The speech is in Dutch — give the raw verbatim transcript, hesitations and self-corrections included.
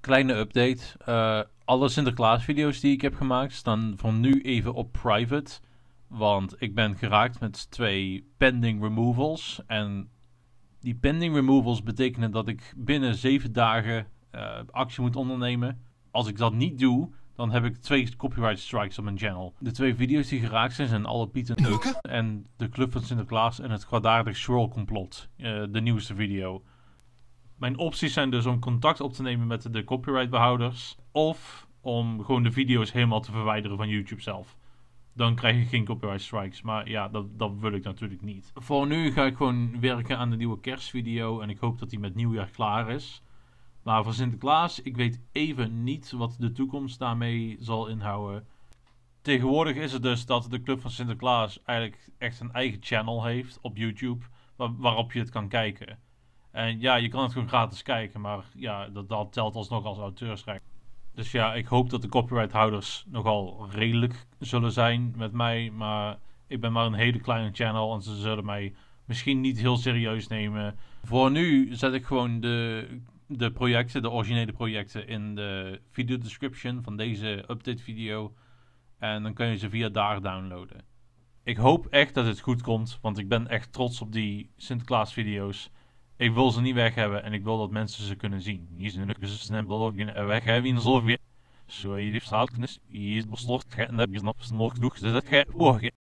Kleine update. Uh, alle Sinterklaas video's die ik heb gemaakt staan voor nu even op private. Want ik ben geraakt met twee pending removals. En die pending removals betekenen dat ik binnen zeven dagen uh, actie moet ondernemen. Als ik dat niet doe, dan heb ik twee copyright strikes op mijn channel. De twee video's die geraakt zijn, zijn alle Piet en Neuken en de Club van Sinterklaas en het kwaadaardig Swirl complot. Uh, de nieuwste video. Mijn opties zijn dus om contact op te nemen met de copyrightbehouders. Of om gewoon de video's helemaal te verwijderen van YouTube zelf. Dan krijg je geen copyright strikes. Maar ja, dat, dat wil ik natuurlijk niet. Voor nu ga ik gewoon werken aan de nieuwe kerstvideo. En ik hoop dat die met nieuwjaar klaar is. Maar voor Sinterklaas, ik weet even niet wat de toekomst daarmee zal inhouden. Tegenwoordig is het dus dat de Club van Sinterklaas eigenlijk echt een eigen channel heeft op YouTube. Waar, waarop je het kan kijken. En ja, je kan het gewoon gratis kijken, maar ja, dat, dat telt alsnog als auteursrecht. Dus ja, ik hoop dat de copyrighthouders nogal redelijk zullen zijn met mij. Maar ik ben maar een hele kleine channel en ze zullen mij misschien niet heel serieus nemen. Voor nu zet ik gewoon de, de projecten, de originele projecten in de video description van deze update video. En dan kun je ze via daar downloaden. Ik hoop echt dat het goed komt, want ik ben echt trots op die Sinterklaas video's. Ik wil ze niet weg hebben en ik wil dat mensen ze kunnen zien. Hier zijn de snel weg hebben in zoveel. Zo, hier heeft het hier is besloten en heb je nog genoeg genoeg, dus dat ga je